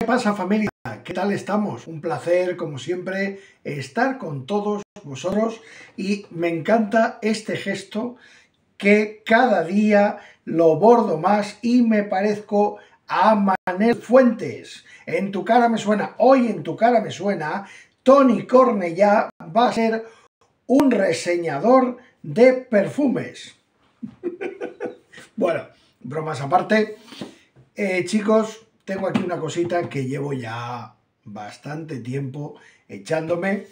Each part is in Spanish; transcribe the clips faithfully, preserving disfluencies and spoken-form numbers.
pasa, familia? ¿Qué tal estamos? Un placer, como siempre, estar con todos vosotros y me encanta este gesto que cada día lo bordo más y me parezco a Manel Fuentes. En tu cara me suena, hoy en tu cara me suena, Toni Cornellà va a ser un reseñador de perfumes. Bueno, bromas aparte, eh, chicos, tengo aquí una cosita que llevo ya bastante tiempo echándome.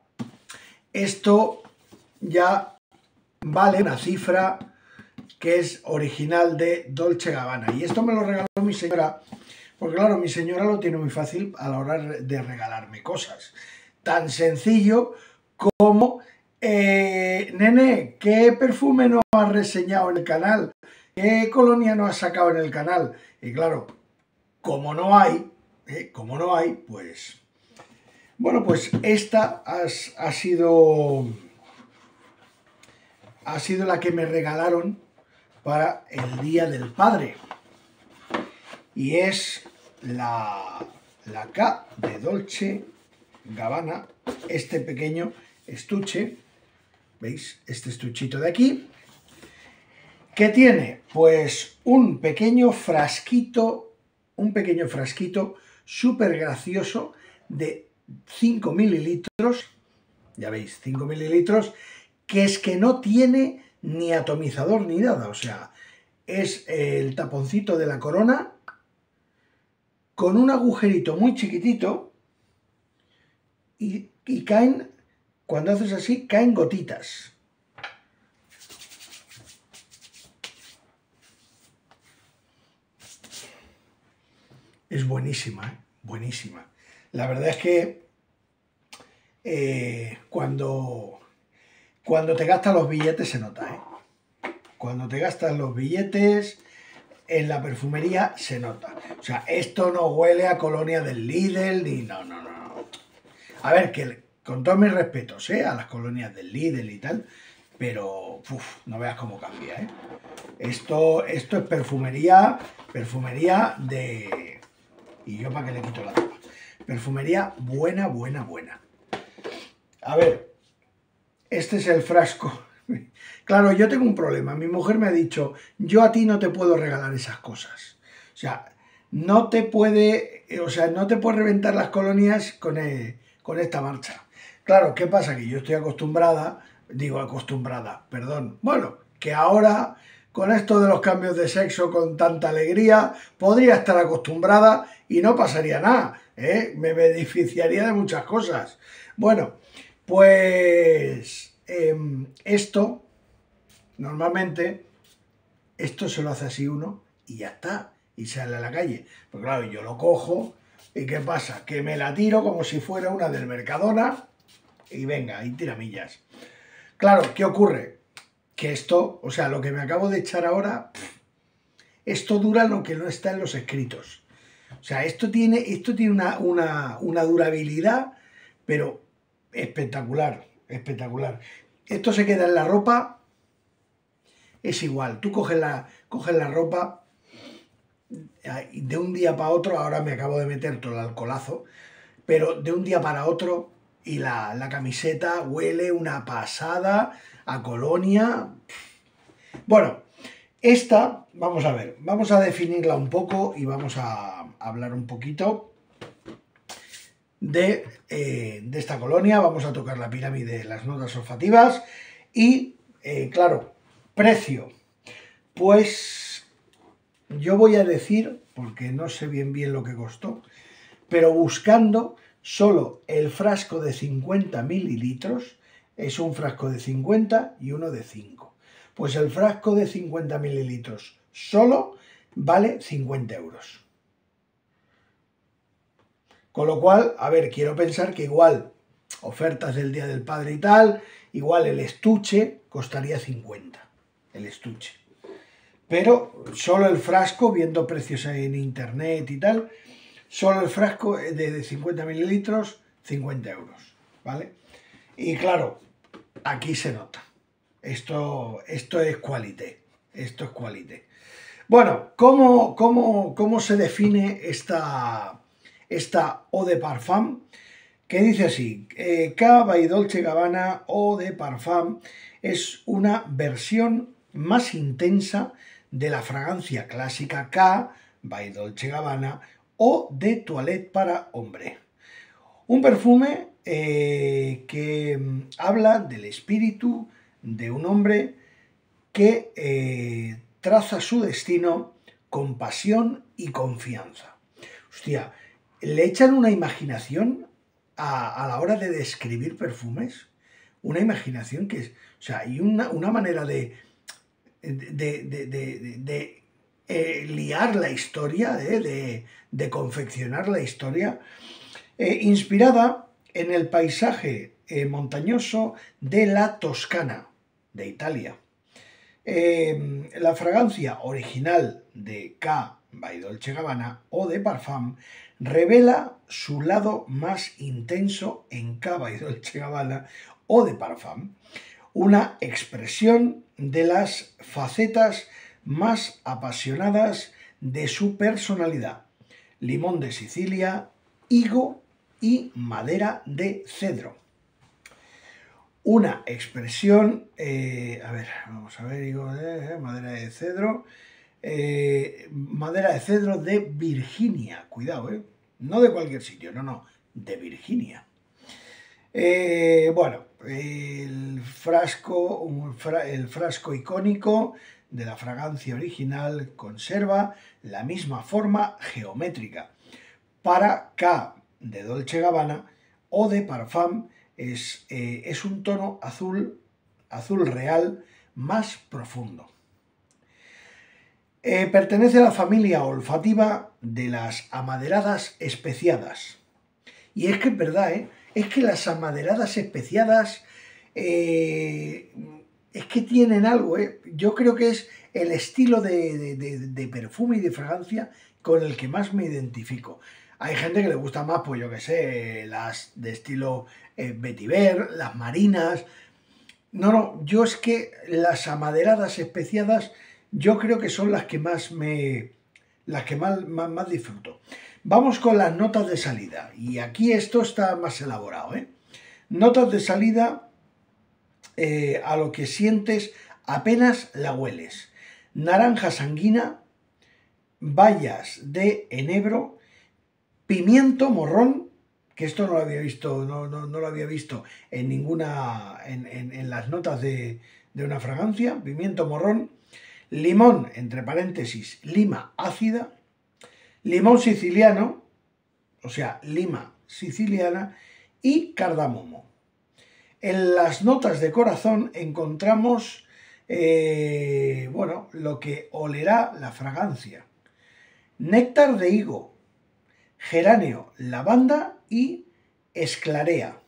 Esto ya vale una cifra que es original de Dolce Gabbana. Y esto me lo regaló mi señora, porque claro, mi señora lo tiene muy fácil a la hora de regalarme cosas. Tan sencillo como, eh, nene, ¿qué perfume no has reseñado en el canal? ¿Qué colonia no has sacado en el canal? Y claro, como no hay, eh, como no hay, pues... Bueno, pues esta has, ha sido... ha sido la que me regalaron para el Día del Padre. Y es la, la K de Dolce Gabbana, este pequeño estuche, ¿veis? Este estuchito de aquí, que tiene pues un pequeño frasquito, un pequeño frasquito súper gracioso de cinco mililitros, ya veis, cinco mililitros, que es que no tiene ni atomizador ni nada, o sea, es el taponcito de la corona con un agujerito muy chiquitito y, y caen, cuando haces así, caen gotitas. Es buenísima, ¿eh? Buenísima. La verdad es que eh, cuando, cuando te gastas los billetes se nota, ¿eh? Cuando te gastas los billetes en la perfumería se nota. O sea, esto no huele a colonia del Lidl ni... No, no, no. A ver, que con todos mis respetos, ¿eh? A las colonias del Lidl y tal, pero uf, no veas cómo cambia, ¿eh? Esto, esto es perfumería, perfumería de... Y yo para qué le quito la tapa. Perfumería buena, buena, buena. A ver, este es el frasco. Claro, yo tengo un problema. Mi mujer me ha dicho, yo a ti no te puedo regalar esas cosas. O sea, no te puede, o sea, no te puedes reventar las colonias con, el, con esta marcha. Claro, ¿qué pasa? Que yo estoy acostumbrada, digo acostumbrada, perdón. Bueno, que ahora, con esto de los cambios de sexo con tanta alegría, podría estar acostumbrada y no pasaría nada, ¿eh? Me beneficiaría de muchas cosas. Bueno, pues... Eh, esto, normalmente, esto se lo hace así uno y ya está, y sale a la calle. Pues claro, yo lo cojo y ¿qué pasa? Que me la tiro como si fuera una del Mercadona y venga, y tiramillas. Claro, ¿qué ocurre? Que esto, o sea, lo que me acabo de echar ahora, esto dura lo que no está en los escritos. O sea, esto tiene, esto tiene una, una, una durabilidad, pero espectacular. Espectacular. Esto se queda en la ropa, es igual, tú coges la, coges la ropa de un día para otro, ahora me acabo de meter todo el alcoholazo, pero de un día para otro y la, la camiseta huele una pasada a colonia. Bueno, esta, vamos a ver, vamos a definirla un poco y vamos a hablar un poquito De, eh, de esta colonia. Vamos a tocar la pirámide de las notas olfativas y, eh, claro, precio. Pues yo voy a decir, porque no sé bien bien lo que costó, pero buscando solo el frasco de cincuenta mililitros, es un frasco de cincuenta y uno de cinco. Pues el frasco de cincuenta mililitros solo vale cincuenta euros. Con lo cual, a ver, quiero pensar que igual, ofertas del Día del Padre y tal, igual el estuche costaría cincuenta, el estuche. Pero solo el frasco, viendo precios en internet y tal, solo el frasco de cincuenta mililitros, cincuenta euros, ¿vale? Y claro, aquí se nota. Esto, esto es qualité, esto es qualité. Bueno, ¿cómo, cómo, cómo se define esta... esta Eau de Parfum, que dice así, eh, K by Dolce Gabbana Eau de Parfum es una versión más intensa de la fragancia clásica K by Dolce Gabbana Eau de Toilette para hombre. Un perfume eh, que mm, habla del espíritu de un hombre que eh, traza su destino con pasión y confianza. Hostia, le echan una imaginación a, a la hora de describir perfumes, una imaginación que es, o sea, y una, una manera de, de, de, de, de, de eh, liar la historia, eh, de, de confeccionar la historia, eh, inspirada en el paisaje eh, montañoso de la Toscana, de Italia. Eh, la fragancia original de K by Dolce Gabbana Eau de Parfum revela su lado más intenso en K by Dolce Gabbana Eau de Parfum, una expresión de las facetas más apasionadas de su personalidad: limón de Sicilia, higo y madera de cedro. Una expresión, eh, a ver, vamos a ver, digo, eh, madera de cedro, eh, madera de cedro de Virginia, cuidado, eh, no de cualquier sitio, no, no, de Virginia. Eh, bueno, el frasco, un fra, el frasco icónico de la fragancia original conserva la misma forma geométrica. Para K de Dolce Gabbana Eau de Parfum es, eh, es un tono azul, azul real más profundo. Eh, pertenece a la familia olfativa de las amaderadas especiadas. Y es que es verdad, ¿eh? Es que las amaderadas especiadas eh, es que tienen algo, ¿eh? Yo creo que es el estilo de, de, de, de perfume y de fragancia con el que más me identifico. Hay gente que le gusta más, pues yo que sé, las de estilo eh, vetiver, las marinas. No, no, yo es que las amaderadas especiadas yo creo que son las que más me, las que más, más, más disfruto. Vamos con las notas de salida. Y aquí esto está más elaborado, ¿eh? Notas de salida eh, a lo que sientes apenas la hueles. Naranja sanguina, bayas de enebro, pimiento morrón, que esto no lo había visto, no, no, no lo había visto en ninguna, en, en, en las notas de, de una fragancia, pimiento morrón, limón, entre paréntesis, lima ácida, limón siciliano, o sea, lima siciliana, y cardamomo. En las notas de corazón encontramos, eh, bueno, lo que olerá la fragancia: néctar de higo, geráneo, lavanda y esclarea.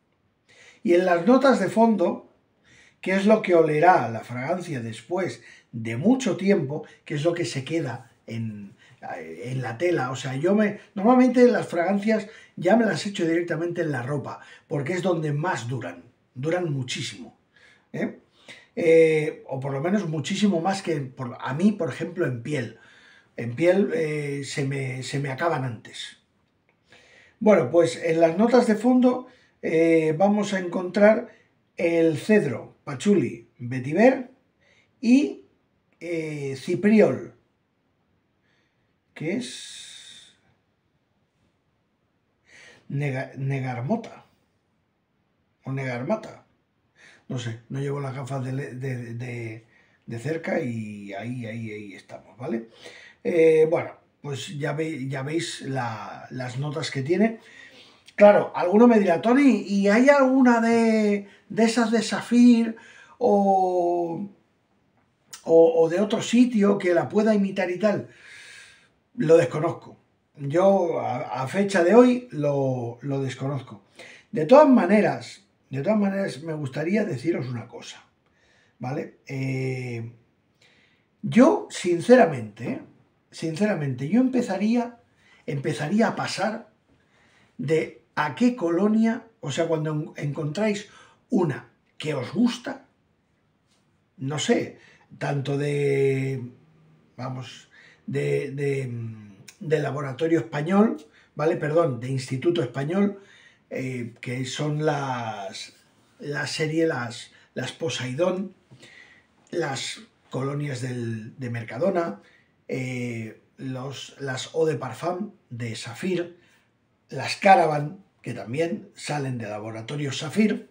Y en las notas de fondo, que es lo que olerá la fragancia después de mucho tiempo, que es lo que se queda en, en la tela. O sea, yo me... Normalmente las fragancias ya me las echo directamente en la ropa, porque es donde más duran. Duran muchísimo. ¿eh? Eh, o por lo menos muchísimo más que por, a mí, por ejemplo, en piel. En piel eh, se, me, se me acaban antes. Bueno, pues en las notas de fondo eh, vamos a encontrar el cedro, pachuli, vetiver y eh, cipriol, que es nega, negarmota o negarmata. No sé, no llevo las gafas de, de, de, de cerca y ahí, ahí, ahí estamos, ¿vale? Eh, bueno, pues ya, ve, ya veis la, las notas que tiene. Claro, alguno me dirá, Tony, ¿y hay alguna de, de esas de Saphir o, o, o de otro sitio que la pueda imitar y tal? Lo desconozco. Yo a, a fecha de hoy lo, lo desconozco. De todas maneras, de todas maneras me gustaría deciros una cosa, ¿vale? Eh, yo, sinceramente, sinceramente, yo empezaría, empezaría a pasar de a qué colonia, o sea, cuando encontráis una que os gusta, no sé, tanto de, vamos, de, de, de laboratorio español, ¿vale? Perdón, de Instituto Español, eh, que son las, la serie, las, las Poseidón, las colonias del, de Mercadona, eh, los, las Eau de Parfum de Saphir, las Caravan, que también salen de laboratorio Saphir.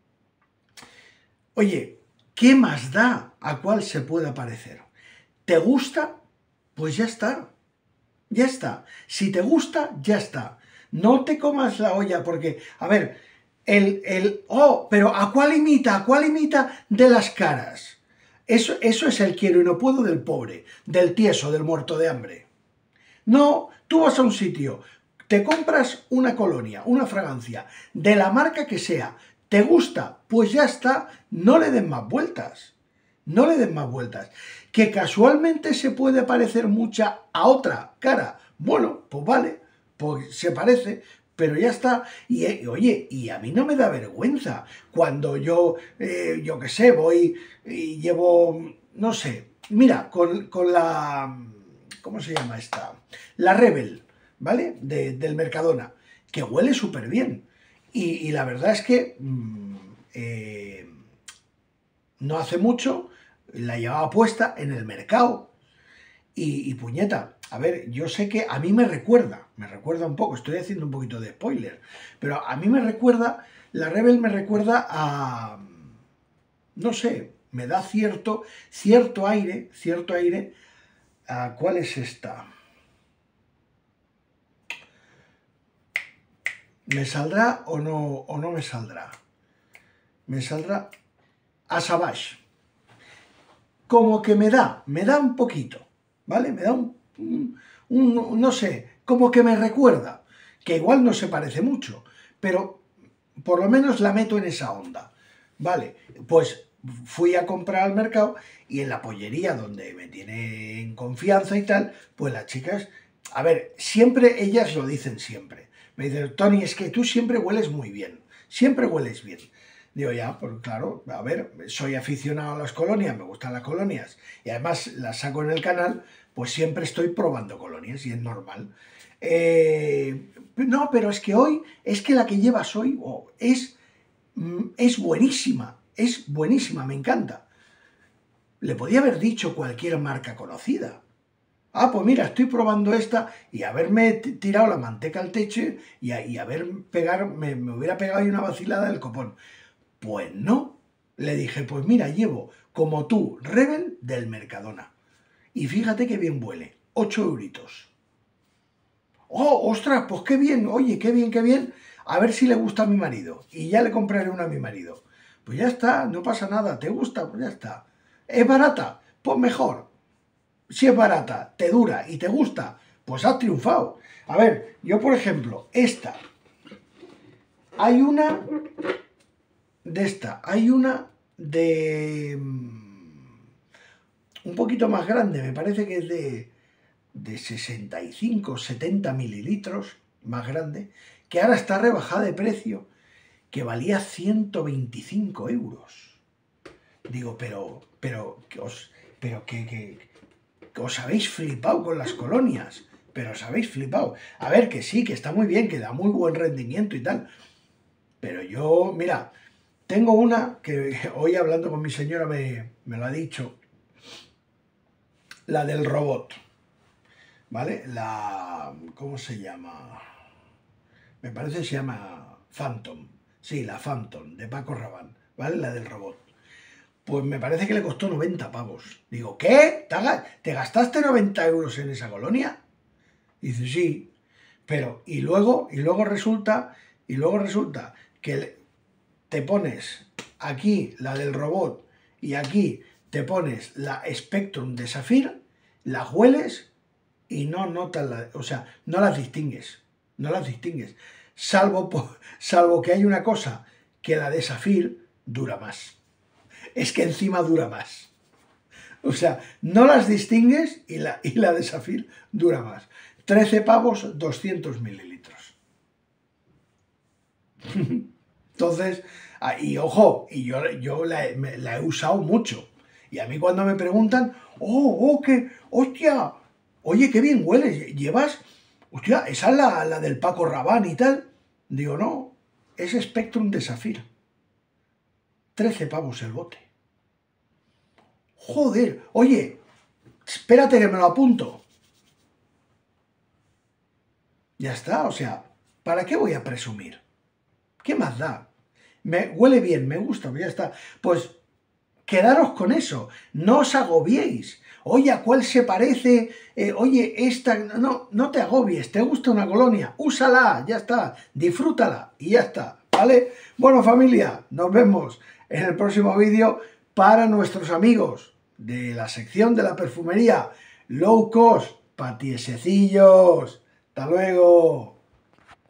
Oye, ¿qué más da a cuál se pueda parecer? ¿Te gusta? Pues ya está. Ya está. Si te gusta, ya está. No te comas la olla porque, a ver, el, el, oh, pero ¿a cuál imita? ¿A cuál imita de las caras? Eso, eso es el quiero y no puedo del pobre, del tieso, del muerto de hambre. No, tú vas a un sitio, te compras una colonia, una fragancia, de la marca que sea, ¿te gusta? Pues ya está, no le den más vueltas. No le den más vueltas. Que casualmente se puede parecer mucha a otra cara. Bueno, pues vale, pues se parece, pero ya está. Y, y oye, y a mí no me da vergüenza cuando yo, eh, yo qué sé, voy y llevo, no sé, mira, con, con la, ¿cómo se llama esta? La Rebel, ¿vale? De, del Mercadona, que huele súper bien. Y, y la verdad es que mmm, eh, no hace mucho la llevaba puesta en el mercado y, y puñeta, a ver, yo sé que a mí me recuerda, me recuerda un poco, estoy haciendo un poquito de spoiler, pero a mí me recuerda, la Rebel me recuerda a, no sé, me da cierto, cierto aire, cierto aire, a, ¿cuál es esta? ¿Me saldrá o no, o no me saldrá? Me saldrá a Savage. Como que me da, me da un poquito, ¿vale? Me da un, un, un, no sé, como que me recuerda, que igual no se parece mucho, pero por lo menos la meto en esa onda, ¿vale? Pues fui a comprar al mercado y en la pollería donde me tienen confianza y tal, pues las chicas, a ver, siempre ellas lo dicen siempre, me dicen, Tony, es que tú siempre hueles muy bien, siempre hueles bien. Digo, ya, pues claro, a ver, soy aficionado a las colonias, me gustan las colonias y además las saco en el canal, pues siempre estoy probando colonias y es normal. Eh, no, pero es que hoy, es que la que llevas hoy oh, es, es buenísima, es buenísima, me encanta. Le podía haber dicho cualquier marca conocida. Ah, pues mira, estoy probando esta y haberme tirado la manteca al techo y, y haber pegar, me, me hubiera pegado ahí una vacilada del copón. Pues no, le dije, pues mira, llevo como tú, Rebel del Mercadona. Y fíjate qué bien huele, ocho euritos. ¡Oh, ostras, pues qué bien! Oye, qué bien, qué bien. A ver si le gusta a mi marido. Y ya le compraré una a mi marido. Pues ya está, no pasa nada. ¿Te gusta? Pues ya está. ¿Es barata? Pues mejor. Si es barata, te dura y te gusta, pues has triunfado. A ver, yo por ejemplo, esta. Hay una... de esta, hay una de un poquito más grande, me parece que es de, de sesenta y cinco, setenta mililitros, más grande, que ahora está rebajada de precio, que valía ciento veinticinco euros. Digo, pero, pero, que os, pero que, que, que os habéis flipado con las colonias, pero os habéis flipado. A ver, que sí, que está muy bien, que da muy buen rendimiento y tal, pero yo, mira... Tengo una que hoy hablando con mi señora me, me lo ha dicho, la del robot, ¿vale? La, ¿cómo se llama? Me parece que se llama Phantom, sí, la Phantom, de Paco Rabanne, ¿vale? La del robot. Pues me parece que le costó noventa pavos. Digo, ¿qué? ¿Te gastaste noventa euros en esa colonia? Dice, sí, pero, y luego, y luego resulta, y luego resulta que... te pones aquí la del robot y aquí te pones la Spectrum de Saphir, las hueles y no notas, la, o sea, no las distingues, no las distingues, salvo, salvo que hay una cosa, que la de Saphir dura más, es que encima dura más, o sea, no las distingues y la, y la de Saphir dura más, trece pavos, doscientos mililitros. Entonces, y ojo, y yo, yo la, la he usado mucho. Y a mí cuando me preguntan, oh, oh, qué, hostia, oye, qué bien hueles, llevas Hostia, esa es la, la del Paco Rabanne y tal. Digo, no, es Spectrum de Saphir. trece pavos el bote. Joder, oye, espérate que me lo apunto. Ya está, o sea, ¿para qué voy a presumir? ¿Qué más da? Me huele bien, me gusta, pues ya está. Pues quedaros con eso, no os agobiéis. Oye, ¿a cuál se parece? Eh, oye, esta... No, no te agobies, ¿te gusta una colonia? Úsala, ya está, disfrútala y ya está, ¿vale? Bueno, familia, nos vemos en el próximo vídeo para nuestros amigos de la sección de la perfumería low cost, patiesecillos. Hasta luego.